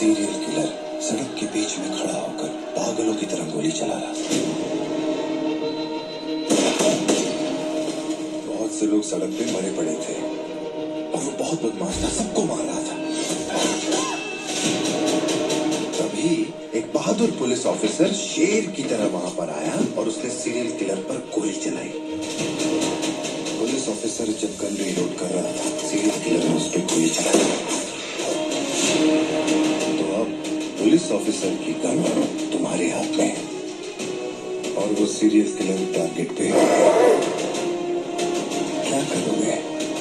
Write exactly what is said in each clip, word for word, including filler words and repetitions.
Serial killer सड़क के बीच में खड़ा होकर पागलों की तरह गोली चला रहा था। बहुत से लोग सड़क पे मरे पड़े थे और वो बहुत बदमाश था, सबको मार रहा था। तभी एक बहादुर पुलिस ऑफिसर शेर की तरह वहां पर आया और उसने सीरियल किलर पर गोली चलाई। पुलिस ऑफिसर जब गन रीलोड कर रहा था, सीरियल किलर ने उस पर गोली चलाई। तो अब पुलिस ऑफिसर की गन तुम्हारे हाथ में है और वो सीरियल किलर टारगेट पे। क्या करोगे?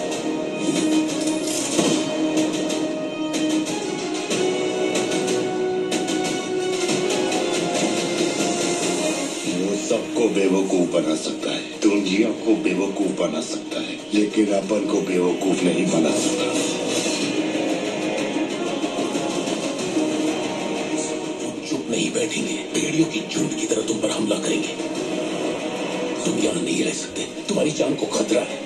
सबको बेवकूफ बना सकता है, दुनिया को बेवकूफ बना सकता है, लेकिन अपन को बेवकूफ नहीं बना सकता। चुप नहीं बैठेंगे, भेड़ियों की झुंड की तरह तुम पर हमला करेंगे। तुम यहां नहीं रह सकते, तुम्हारी जान को खतरा है।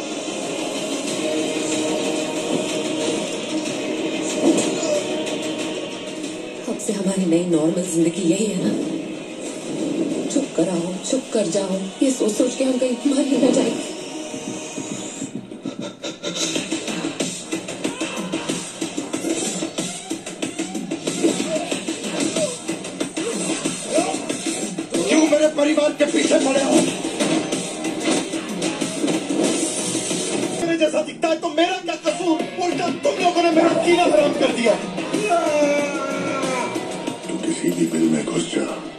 अब से हमारी नई नॉर्मल जिंदगी यही है ना? चुप कर आओ, चुप कर जाओ, ये सोच सोच के हम कहीं मर ही न जाए। क्यों मेरे परिवार के पीछे पड़े हो? मेरे जैसा दिखता है तो मेरा क्या कसूर? उल्टा तुम लोगों ने मेरा कीना हराम कर दिया। तू किसी भी बिल में घुस जा,